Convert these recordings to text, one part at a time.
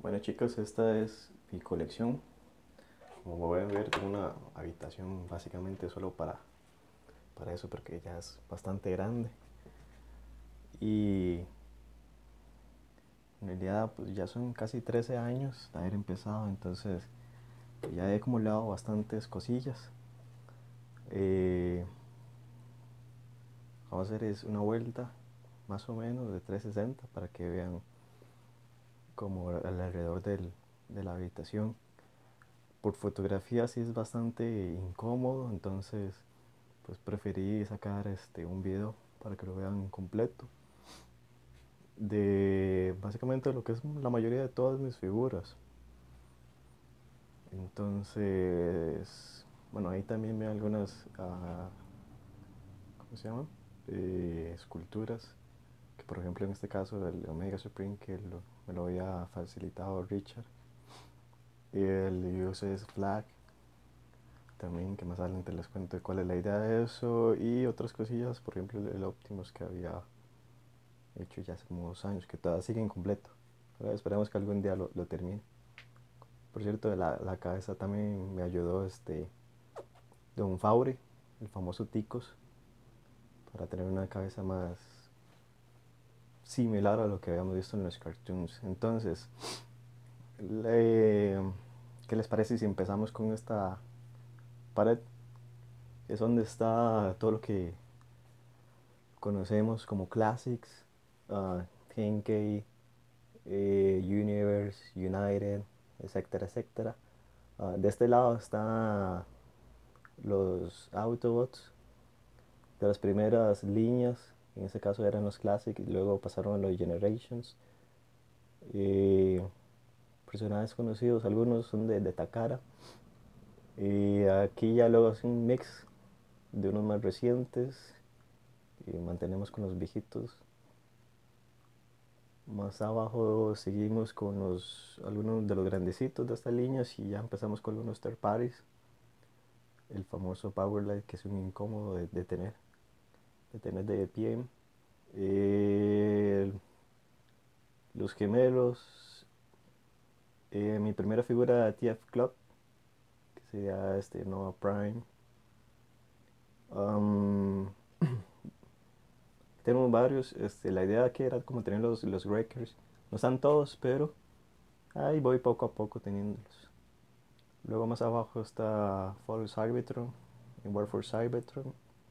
Bueno chicos, esta es mi colección. Como pueden ver, tengo una habitación básicamente solo para eso, porque ya es bastante grande. Y en realidad pues ya son casi 13 años de haber empezado, entonces pues, ya he acumulado bastantes cosillas. Eh, Vamos a hacer es una vuelta más o menos de 360 para que vean como alrededor de la habitación. Por fotografía sí es bastante incómodo, entonces pues preferí sacar un video para que lo vean completo de básicamente lo que es la mayoría de todas mis figuras. Entonces, bueno, ahí también veo algunas ¿cómo se llaman? Esculturas, que por ejemplo en este caso el Omega Supreme, que me lo había facilitado Richard, y el USS Flag también, que más adelante les cuento cuál es la idea de eso, y otras cosillas, por ejemplo el Optimus que había hecho ya hace como 2 años, que todavía sigue incompleto. Pero esperemos que algún día lo termine. Por cierto, la cabeza también me ayudó Don Faure, el famoso Ticos, para tener una cabeza más similar a lo que habíamos visto en los cartoons. Entonces, le- ¿qué les parece si empezamos con esta pared? Es donde está todo lo que conocemos como Classics, 10K, Universe, United, etcétera, etcétera. De este lado están los Autobots de las primeras líneas, en ese caso eran los Classic, y luego pasaron a los Generations. Eh, Personajes conocidos, algunos son de Takara. Y aquí ya luego es un mix de unos más recientes y mantenemos con los viejitos. Más abajo seguimos con algunos de los grandecitos de estas líneas y ya empezamos con algunos third parties. El famoso Powerlight, que es un incómodo de tener de pie. Eh, los gemelos. Mi primera figura TF Club, que sería Nova Prime. Um, Tenemos varios. La idea que era como tener los Wreckers. No están todos, pero ahí voy poco a poco teniéndolos. Luego más abajo está Fall Cybertron, en War for Cybertron.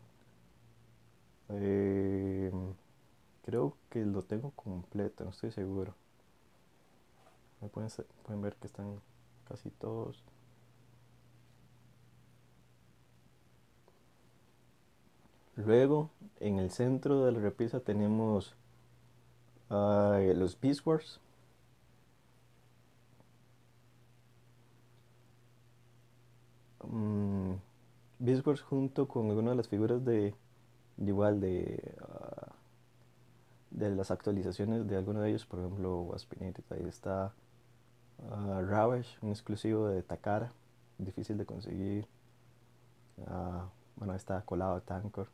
Eh, Creo que lo tengo completo, no estoy seguro. Pueden ver que están casi todos. Luego, en el centro de la repisa tenemos los Beast Wars. Mm, Beast Wars junto con algunas de las figuras igual de las actualizaciones de alguno de ellos, por ejemplo Waspinated. Ahí está Ravage, un exclusivo de Takara, difícil de conseguir. Bueno, está colado Tankor.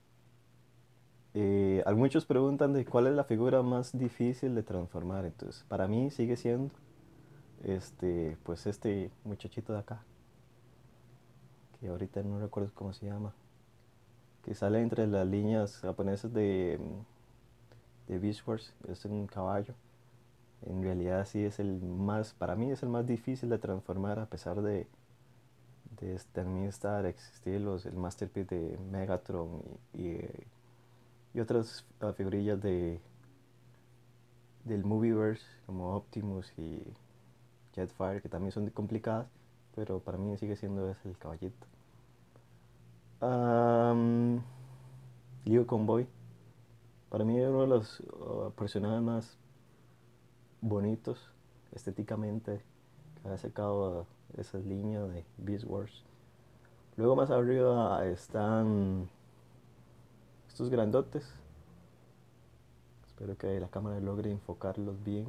Muchos preguntan de cuál es la figura más difícil de transformar. Entonces, para mí sigue siendo pues este muchachito de acá, que ahorita no recuerdo cómo se llama, que sale entre las líneas japonesas de Beast Wars. Es un caballo. En realidad sí es para mí es el más difícil de transformar, a pesar de también existir el Masterpiece de Megatron y otras figurillas del Movieverse como Optimus y Jetfire, que también son complicadas, pero para mí sigue siendo ese el caballito. Um, Leo Convoy, para mí es uno de los personajes más bonitos estéticamente que ha sacado esas líneas de Beast Wars. Luego más arriba están estos grandotes. Espero que la cámara logre enfocarlos bien.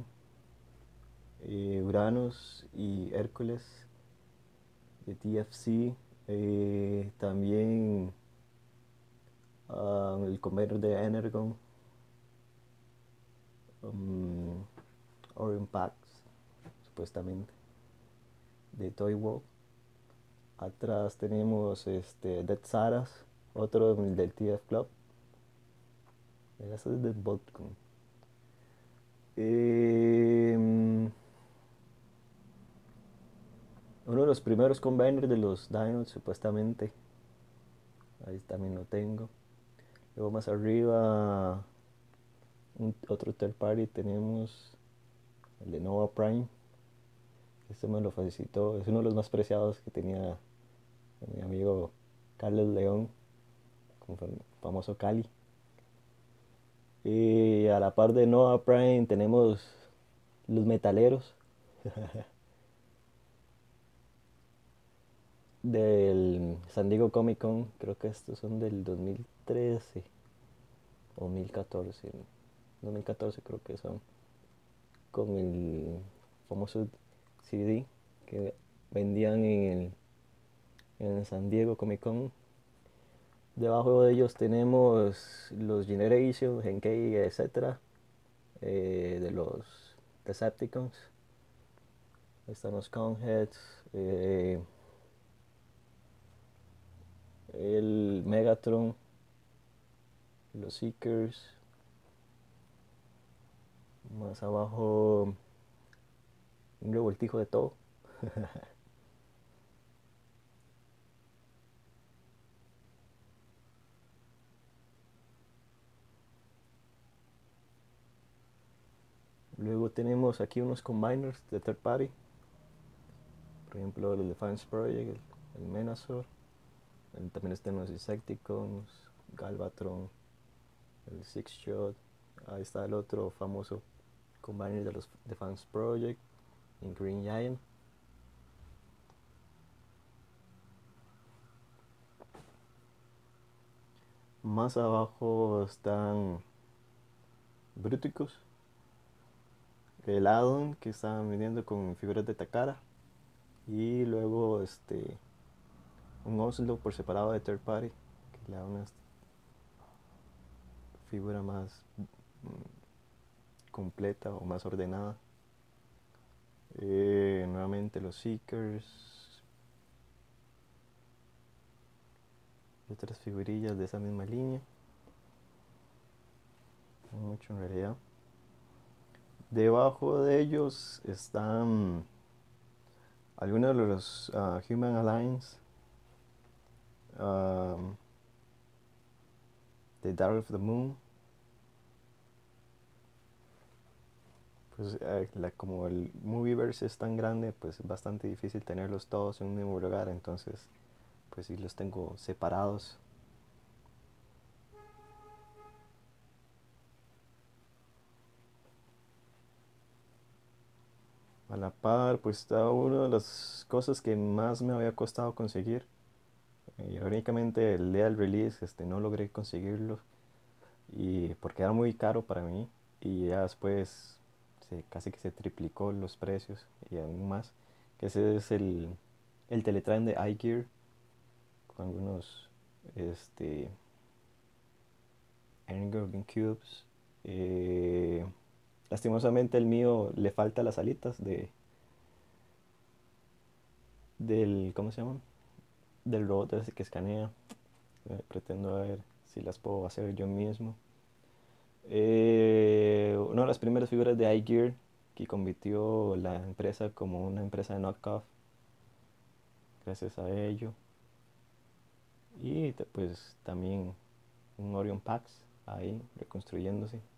Uranus y Hércules de TFC. También el Conveyor de Energon. Um, Orion Pax. supuestamente, de Toy World. Atrás tenemos Dead Saras, otro del TF Club. Eso es de Voltcom. Uno de los primeros combiners de los Dinos, supuestamente. Ahí también lo tengo. Luego más arriba, otro third party tenemos el de Nova Prime. Este me lo facilitó, es uno de los más preciados que tenía mi amigo Carlos León, como famoso Cali. Y a la par de Nova Prime tenemos los metaleros del San Diego Comic Con. Creo que estos son del 2013 o 2014. 2014 creo que son. Con el famoso CD que vendían en el San Diego Comic Con. Debajo de ellos tenemos los Generation, Genkei, etcétera, de los Decepticons. Ahí están los Coneheads, el Megatron, los Seekers. Más abajo, un revoltijo de todo. Luego tenemos aquí unos combiners de third party. Por ejemplo, el Defense Project, el Menazor. También están los Insecticons, Galvatron, el Six Shot. Ahí está el otro famoso combiner de los Defense Project, en Green Giant. Más abajo están Bruticus, el addon que están vendiendo con figuras de Takara. Y luego un Oslo por separado de third party, que le da una figura más completa o más ordenada. Nuevamente los Seekers y otras figurillas de esa misma línea. No mucho en realidad. Debajo de ellos están algunos de los Human Alliance, The Dark of the Moon. Pues como el Movieverse es tan grande, pues es bastante difícil tenerlos todos en un mismo lugar, entonces pues sí los tengo separados. A la par, pues está una de las cosas que más me había costado conseguir. Irónicamente, el día del release no logré conseguirlo y porque era muy caro para mí, y ya después casi que se triplicó los precios y aún más. Que ese es el Teletrain de iGear con algunos Engorging Cubes. Lastimosamente el mío le falta las alitas del, ¿cómo se llama? Del robot ese que escanea. Pretendo ver si las puedo hacer yo mismo. Una de las primeras figuras de iGear que convirtió la empresa como una empresa de knockoff, gracias a ello. Y pues también un Orion Pax ahí reconstruyéndose. Un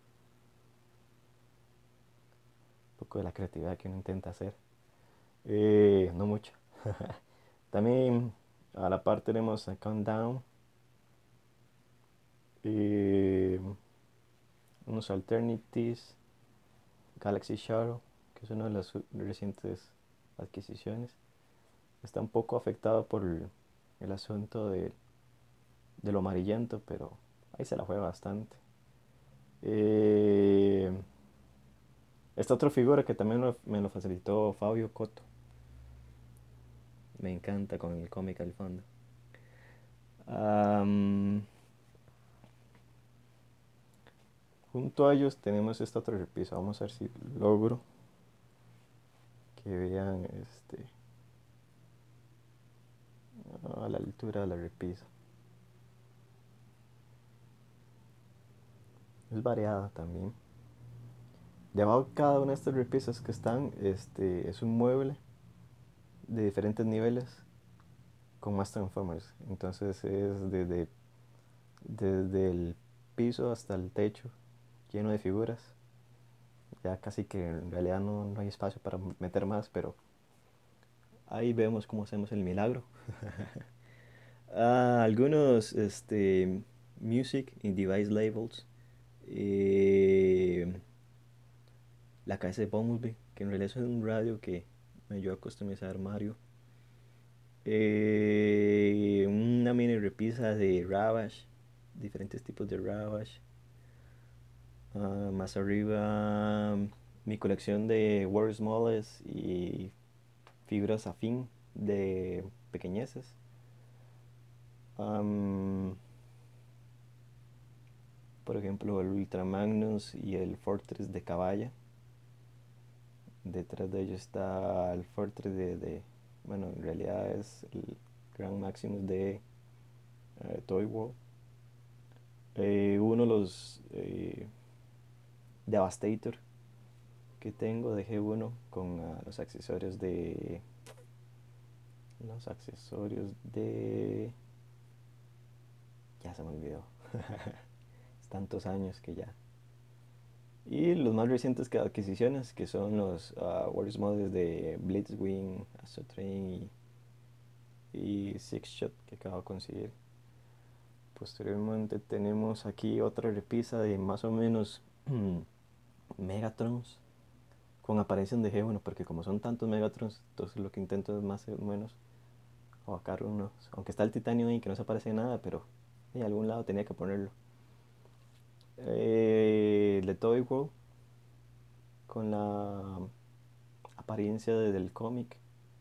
poco de la creatividad que uno intenta hacer. No mucho. También a la par tenemos a Countdown. Unos Alternatives, Galaxy Shadow, que es una de las recientes adquisiciones. Está un poco afectado por el asunto de lo amarillento, pero ahí se la juega bastante. Eh, Esta otra figura que también me lo facilitó Fabio Cotto. Me encanta con el cómic al fondo. Junto a ellos tenemos esta otra repisa. Vamos a ver si logro. que vean a la altura de la repisa. Es variada también. Debajo de cada una de estas repisas que están, es un mueble de diferentes niveles con más transformers. Entonces es desde el piso hasta el techo, lleno de figuras. Ya casi que en realidad no hay espacio para meter más, pero ahí vemos cómo hacemos el milagro. Algunos music y device labels. Eh, la cabeza de Bumblebee, que en realidad es un radio que me ayudó a customizar Mario. Una mini repisa de Ravage, diferentes tipos de Ravage. Más arriba, mi colección de World Smallest y figuras afín de pequeñeces. Por ejemplo, el Ultra Magnus y el Fortress de Caballa. Detrás de ellos está el Fortress bueno, en realidad es el Grand Maximus de Toy World. Uno de los Devastator que tengo de G1 con los accesorios de... Los accesorios de... Ya se me olvidó. Es tantos años que ya. Y los más recientes adquisiciones, que son los Warriors Models de Blitzwing, Astro Train y Six Shot que acabo de conseguir. Posteriormente tenemos aquí otra repisa de más o menos Megatrons con apariencia de G1, porque como son tantos Megatrons, entonces lo que intento es más o menos sacar unos. Aunque está el titanio ahí que no se aparece nada, pero en algún lado tenía que ponerlo. El de Toy World con la apariencia del cómic.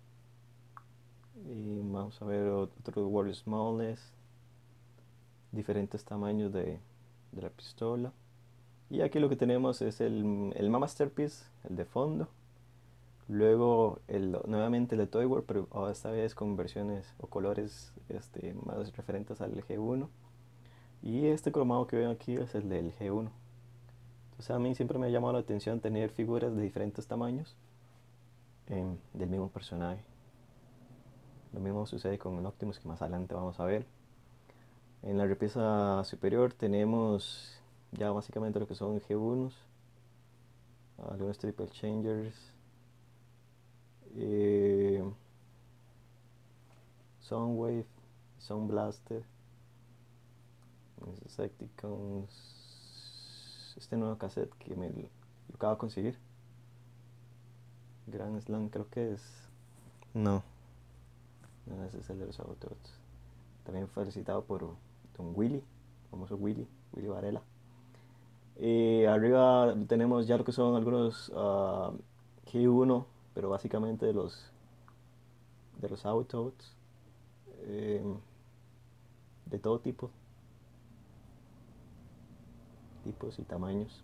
Y vamos a ver otro World Smallness, diferentes tamaños de la pistola. Y aquí lo que tenemos es el Masterpiece, el de fondo. Luego nuevamente el de Toy World, pero esta vez con versiones o colores más referentes al G1. Y este cromado que ven aquí es el del G1. Entonces a mí siempre me ha llamado la atención tener figuras de diferentes tamaños del mismo personaje. Lo mismo sucede con el Optimus, que más adelante vamos a ver. En la repisa superior tenemos ya básicamente lo que son G1s, algunos Triple Changers, Soundwave, Sound Blaster, Insecticons, este nuevo cassette que lo acabo de conseguir, Grand Slam creo que es, no, ese es el de los Autobots. También felicitado por Don Willy, famoso Willy Varela. Arriba tenemos ya lo que son algunos G1, pero básicamente de los Autobots, de todo tipos y tamaños.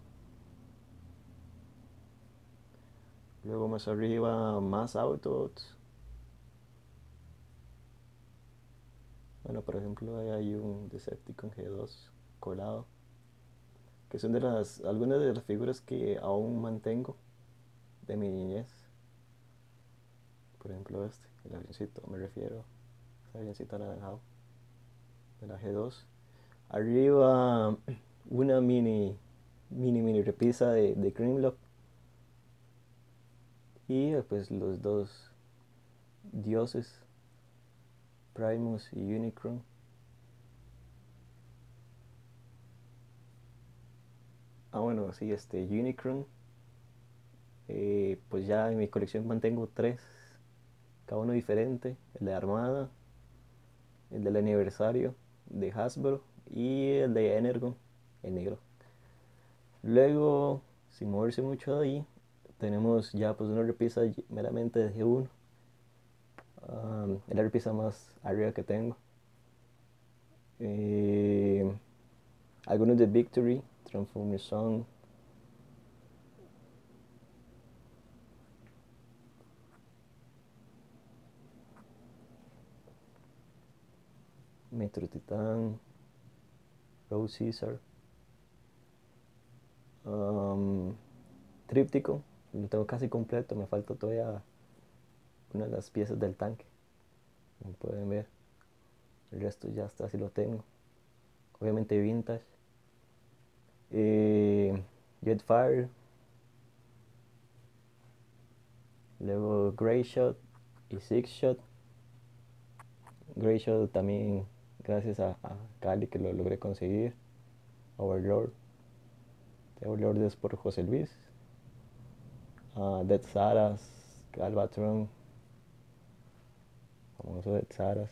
Luego más arriba más Autobots. Bueno, por ejemplo, ahí hay un Decepticon G2 colado, que son algunas de las figuras que aún mantengo de mi niñez. Por ejemplo el avioncito, me refiero, el avioncito anaranjado de la G2. Arriba una mini repisa de Grimlock. Y pues los dos dioses, Primus y Unicron. Bueno, sí, Unicron. Pues ya en mi colección mantengo tres, cada uno diferente. El de Armada, el del aniversario de Hasbro y el de Energon, el negro. Luego, sin moverse mucho de ahí, tenemos ya pues una repisa meramente de G1. Es la repisa más arriba que tengo. Algunos de Victory, Transformers Song. Metro Titán, Rose Caesar, um, Tríptico, lo tengo casi completo, me falta todavía una de las piezas del tanque, como pueden ver, el resto ya está, así lo tengo. Obviamente Vintage, eh, Jetfire, luego Grey Shot y Six Shot. Grey Shot también gracias a Cali que lo logré conseguir. Overlord, Overlord es por José Luis. Dead Saras, Galvatron, famoso Dead Saras.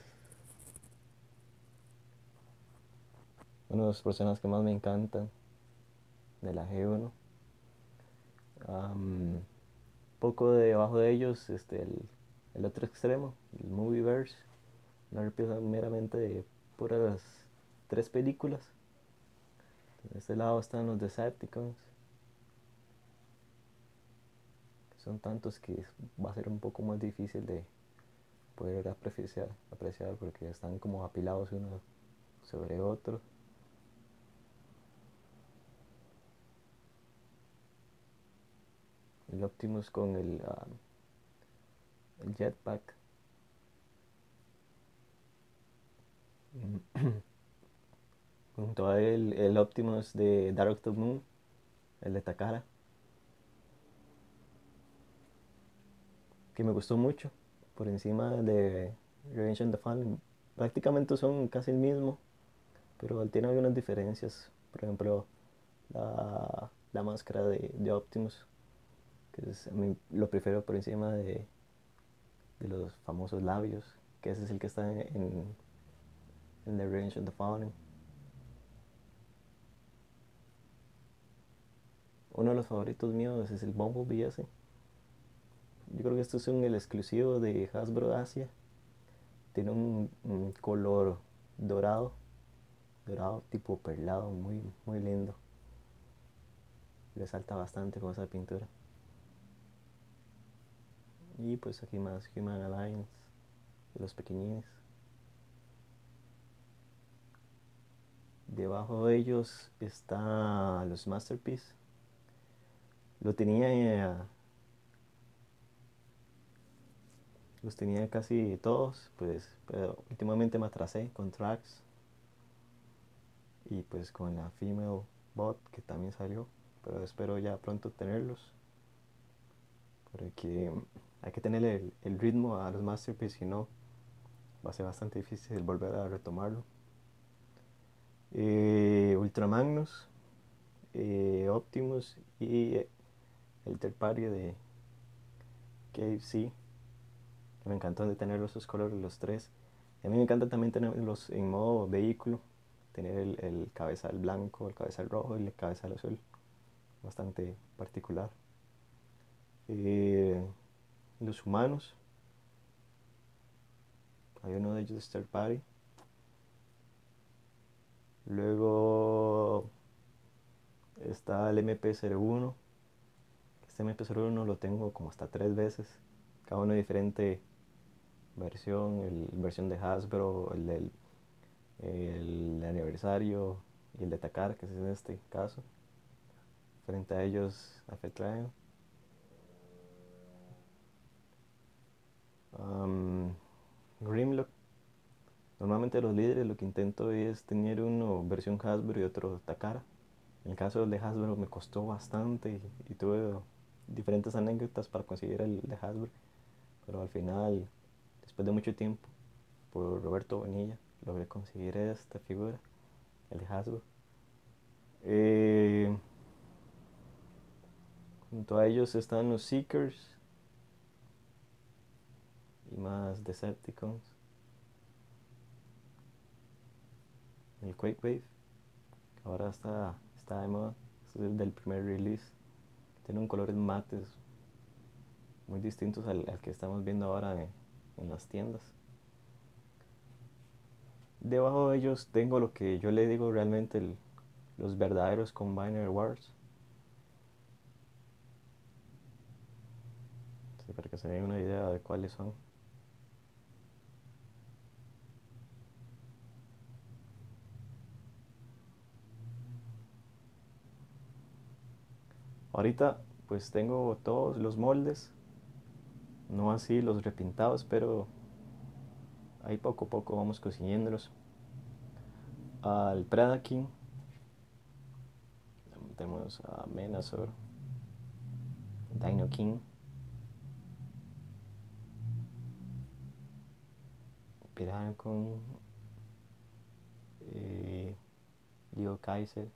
Uno de los personajes que más me encantan de la G1. Poco debajo de ellos, el otro extremo, el Movieverse. Una empieza meramente de puras 3 películas. De este lado están los Decepticons, que son tantos que va a ser un poco más difícil de poder apreciar porque están como apilados uno sobre otro. El Optimus con el jetpack. Junto a él, el Optimus de Dark of the Moon, el de Takara, que me gustó mucho, por encima de Revenge of the Fallen. Prácticamente son casi el mismo, pero tiene algunas diferencias. Por ejemplo, la máscara de Optimus, que es, a mí lo prefiero por encima de los famosos labios, que ese es el que está en The Revenge of the Fallen. Uno de los favoritos míos es el Bumblebee ese. Yo creo que esto es el exclusivo de Hasbro Asia. Tiene un color dorado, dorado tipo perlado, muy, muy lindo. Resalta bastante con esa pintura. Y pues aquí más Human Alliance, de los pequeñines. Debajo de ellos está los Masterpiece. Lo tenía, los tenía casi todos, pues, pero últimamente me atrasé con Tracks y pues con la Female Bot que también salió, pero espero ya pronto tenerlos, porque hay que tener el ritmo a los Masterpiece, si no va a ser bastante difícil volver a retomarlo. Ultramagnus, Optimus y el third party de KFC, que me encantó de tener esos colores los tres. Y a mí me encanta también tenerlos en modo vehículo, tener el cabezal blanco, el cabezal rojo y el cabezal azul, bastante particular. Eh, los humanos, hay uno de ellos de Star Party. Luego está el MP01. Este MP01 lo tengo como hasta 3 veces, cada uno diferente versión, versión de Hasbro, el aniversario y el de Takara, que es en este caso. Frente a ellos, a Triangle. Grimlock. Normalmente los líderes lo que intento es tener uno versión Hasbro y otro Takara. En el caso del de Hasbro me costó bastante y tuve diferentes anécdotas para conseguir el de Hasbro, pero al final, después de mucho tiempo, por Roberto Bonilla, logré conseguir esta figura, el de Hasbro. Eh, Junto a ellos están los Seekers y más Decepticons. El Quake Wave, que ahora está de moda. Este es del primer release. Tiene un colores mates muy distintos al que estamos viendo ahora en las tiendas. Debajo de ellos tengo lo que yo le digo realmente los verdaderos Combiner Wars. Sí, para que se den una idea de cuáles son. Ahorita pues tengo todos los moldes, no así los repintados, pero ahí poco a poco vamos consiguiéndolos. Al Predaking tenemos a Menazor, Dino King, Pirancon, Leo Kaiser,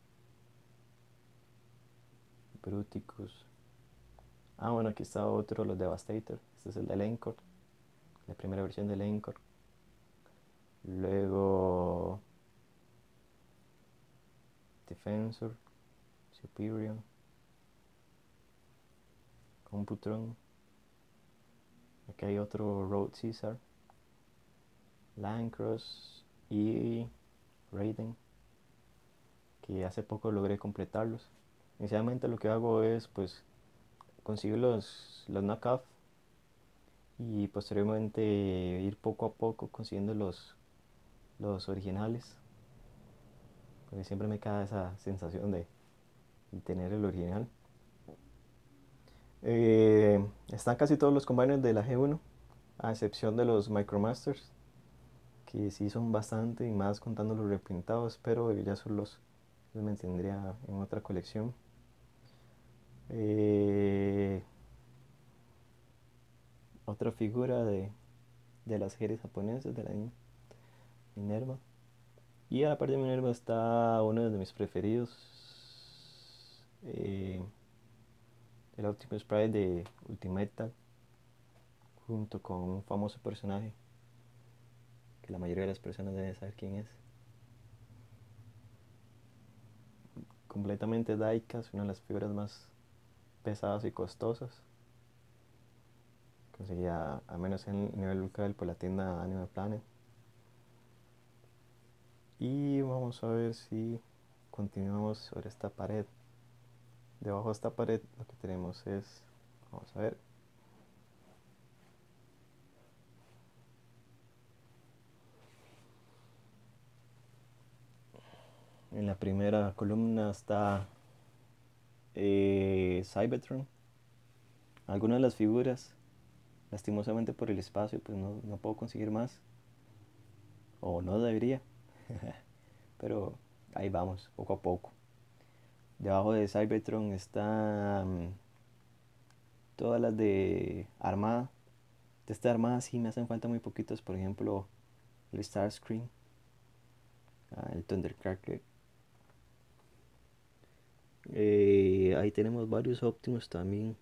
Bruticus. Ah, bueno, aquí está otro, los Devastator. Este es el de Encore, la primera versión de Encore. Luego Defensor, Superior, Computron. Aquí hay otro Road Caesar, Landcross y Raiden, que hace poco logré completarlos. Inicialmente lo que hago es pues conseguir los knockoff y posteriormente ir poco a poco consiguiendo los originales, porque siempre me queda esa sensación de tener el original. Están casi todos los combiners de la G1, a excepción de los Micromasters, que sí son bastante, y más contando los reprintados, pero ya son los mantendría en otra colección. Otra figura de las series japonesas, de la Minerva. Y a la parte de Minerva está uno de mis preferidos, el Optimus Prime de Ultimate, junto con un famoso personaje que la mayoría de las personas deben saber quién es. Completamente diecast, una de las figuras más pesadas y costosas. Conseguía al menos en el nivel local por la tienda Anime Planet. Y vamos a ver si continuamos sobre esta pared. Debajo de esta pared lo que tenemos es, vamos a ver, en la primera columna está Cybertron. Algunas de las figuras, lastimosamente por el espacio, pues no puedo conseguir más. O no debería. Pero ahí vamos, poco a poco. Debajo de Cybertron están todas las de Armada. De esta Armada sí me hacen falta muy poquitos. Por ejemplo, el Starscream, el Thundercracker. Ahí tenemos varios Optimus también.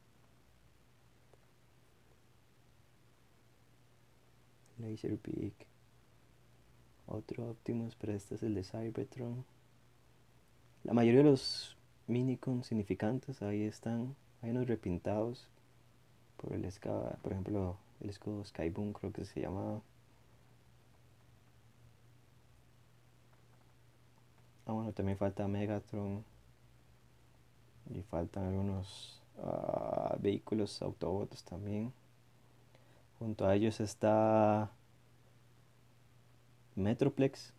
Laserbeak. Otro Optimus, pero este es el de Cybertron. La mayoría de los minicons significantes ahí están. Hay unos repintados por por ejemplo, el escudo Skyboom creo que se llamaba. Ah, bueno, también falta Megatron. Y faltan algunos vehículos, Autobots también. Junto a ellos está Metroplex.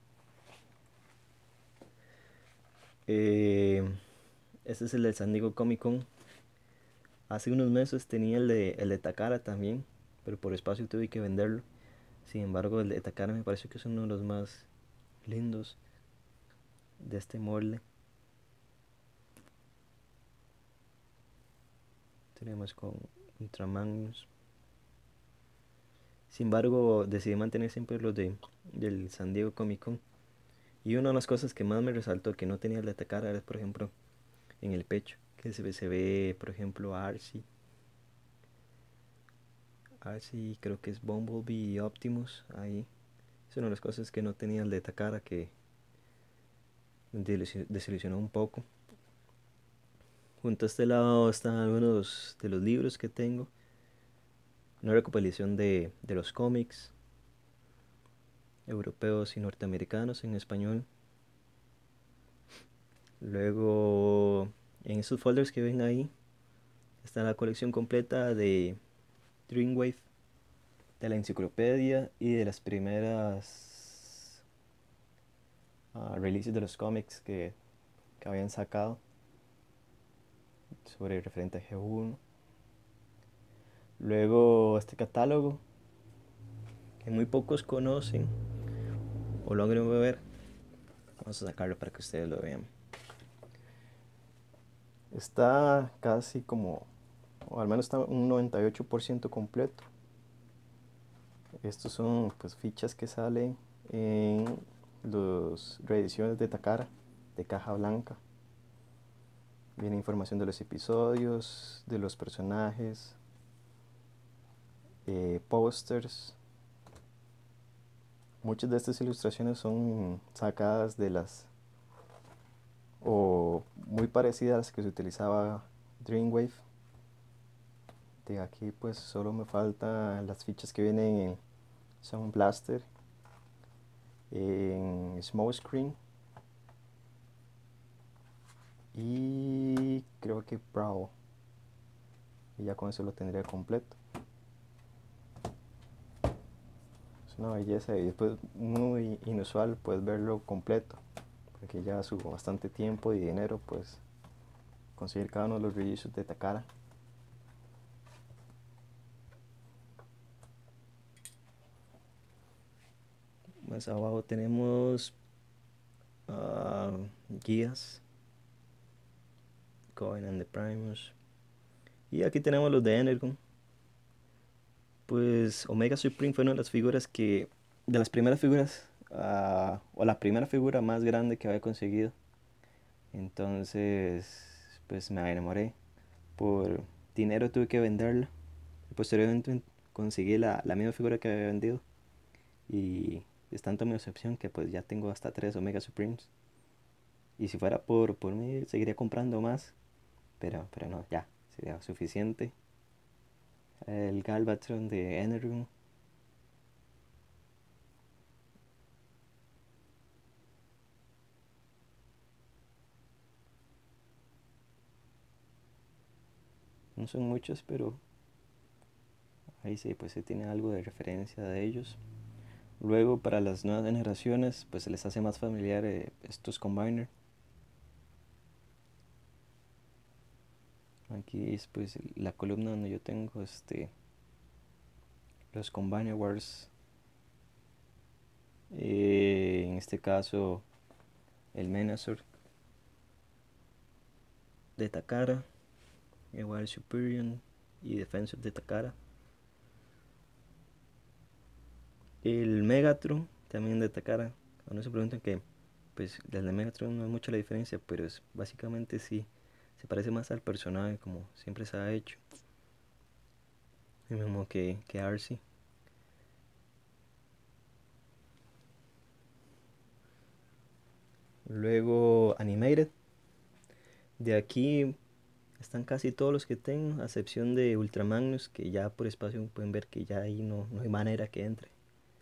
Este es el del San Diego Comic Con. Hace unos meses tenía el de Takara también, pero por espacio tuve que venderlo. Sin embargo, el de Takara me parece que es uno de los más lindos de este molde. Tenemos con Ultramagnus. Sin embargo, decidí mantener siempre los del San Diego Comic Con. Y una de las cosas que más me resaltó que no tenía el de Takara era, por ejemplo, en el pecho, que se ve, por ejemplo, a Arcee, creo que es Bumblebee y Optimus ahí. Es una de las cosas que no tenía el de Takara, que desilusionó un poco. Junto a este lado están algunos de los libros que tengo. Una recopilación de los cómics europeos y norteamericanos en español. Luego, en esos folders que ven ahí, está la colección completa de Dreamwave, de la enciclopedia y de las primeras releases de los cómics que habían sacado. sobre referente a G1. Luego este catálogo que muy pocos conocen o logran ver. Vamos a sacarlo para que ustedes lo vean. Está casi como, o al menos está un 98% completo. Estos son pues fichas que salen en las reediciones de Takara, de caja blanca. Viene información de los episodios, de los personajes, pósters. Muchas de estas ilustraciones son sacadas de las, o muy parecidas a las que se utilizaba Dreamwave. De aquí pues solo me faltan las fichas que vienen en Sound Blaster, en Smokescreen y creo que Brawl. Y ya con eso lo tendría completo. Es una belleza y después muy inusual pues verlo completo, porque ya subo bastante tiempo y dinero pues conseguir cada uno de los reissues de Takara. Más abajo tenemos guías, Coin and the Primus. Y aquí tenemos los de Energon. Pues Omega Supreme fue una de las figuras de las primeras figuras, o la primera figura más grande que había conseguido. Entonces, pues me enamoré. Por dinero tuve que venderla. Y posteriormente conseguí la misma figura que había vendido. Y es tanto mi obsesión que pues ya tengo hasta 3 Omega Supremes. Y si fuera por mí, seguiría comprando más. Pero no, ya, sería suficiente. El Galvatron de Energon. No son muchos, pero ahí sí, pues se tiene algo de referencia de ellos. Luego para las nuevas generaciones, pues se les hace más familiar estos Combiner. Aquí es pues la columna donde yo tengo los Combiner Wars. En este caso el Menazor de Takara, el Wild Superior y Defensor de Takara. El Megatron también de Takara. Cuando se preguntan que pues el de Megatron no es mucha la diferencia, pero es básicamente sí se parece más al personaje como siempre se ha hecho. El mismo que Arcee. Luego Animated. De aquí están casi todos los que tengo, a excepción de Ultramagnus, que ya por espacio pueden ver que ya ahí no hay manera que entre.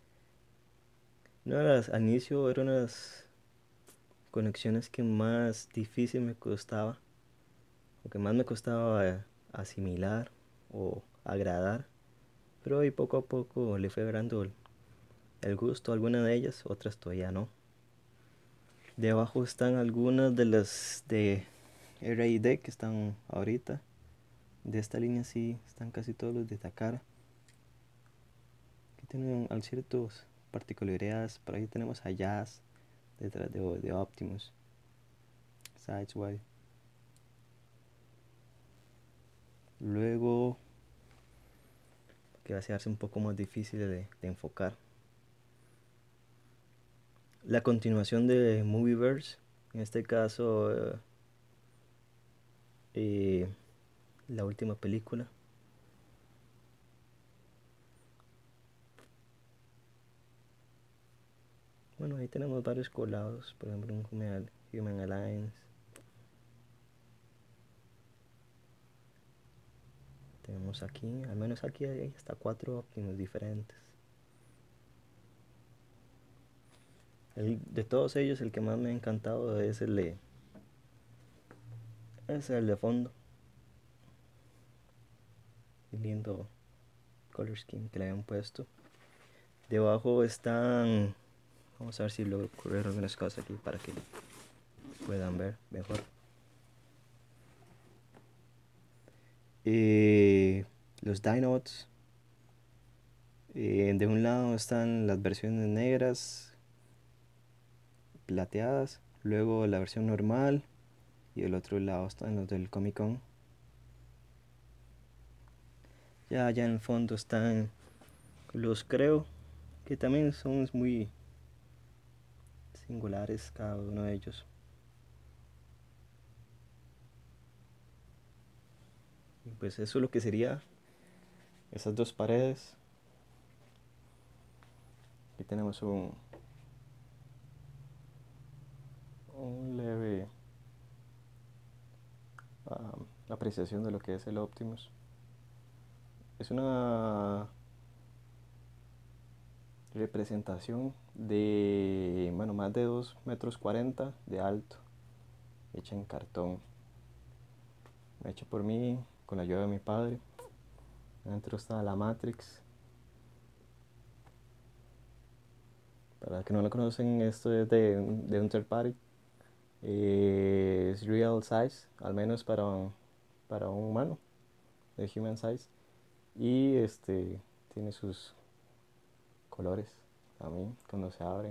Al inicio eran las conexiones que más difícil me costaba, o que más me costaba asimilar o agradar, pero ahí poco a poco le fue agarrando el gusto a algunas de ellas, otras todavía no. De abajo están algunas de las de R&D que están ahorita. De esta línea sí están casi todos los de Takara. Aquí tienen ciertas particularidades. Por ahí tenemos a Jazz detrás de Optimus, Sideswipe. Luego, que va a hacerse un poco más difícil de enfocar, la continuación de Movieverse. En este caso, la última película. Bueno, ahí tenemos varios colados, por ejemplo un Human Alliance. Tenemos aquí, al menos aquí hay hasta 4 Optimus diferentes. De todos ellos, el que más me ha encantado es el de fondo. Qué lindo color scheme que le habían puesto. Debajo están, vamos a ver si logro correr algunas cosas aquí para que puedan ver mejor. Eh, los Dinobots. De un lado están las versiones negras, plateadas, luego la versión normal y del otro lado están los del Comic Con. Ya allá en el fondo están los Creo, que también son muy singulares cada uno de ellos. Y pues eso es lo que sería esas dos paredes. Aquí tenemos un leve apreciación de lo que es el Optimus. Es una representación de, bueno, más de 2,40 m de alto, hecha en cartón, hecha por mí con la ayuda de mi padre. Adentro está la Matrix. Para los que no lo conocen, esto es de un third party. Es real size, al menos para un humano, de human size. Y tiene sus colores también cuando se abre.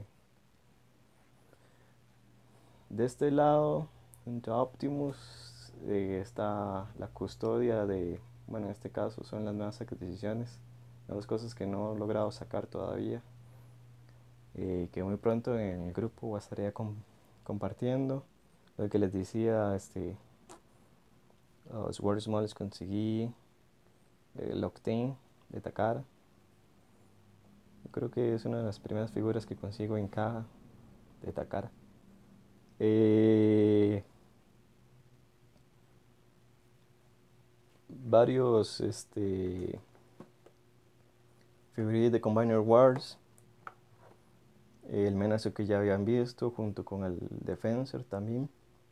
De este lado, junto a Optimus, está la custodia de, bueno, en este caso son las nuevas adquisiciones, nuevas cosas que no he logrado sacar todavía, que muy pronto en el grupo estaría compartiendo. Lo que les decía, los World Smalls conseguí el Octane de Takara. Yo creo que es una de las primeras figuras que consigo en caja de Takara. Varios figurillas de Combiner Wars. El Menace que ya habían visto, junto con el Defensor también.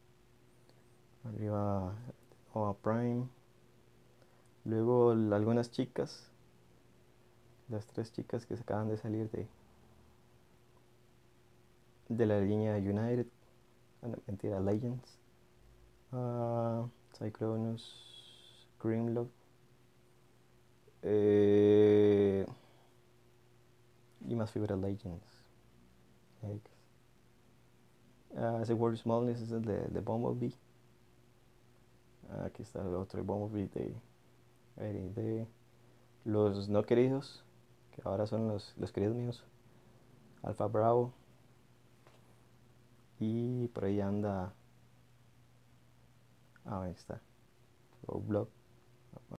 Arriba Oa Prime. Luego algunas chicas. Las 3 chicas que se acaban de salir de la línea United. No, mentira, Legends. Cyclonus, Grimlock. Y más figuras Legends. Ese World Smallness es el de Bumblebee. Aquí está el otro Bumblebee de los no queridos, que ahora son los queridos míos. Alpha Bravo. Y por ahí anda. Ahí está. Roblox.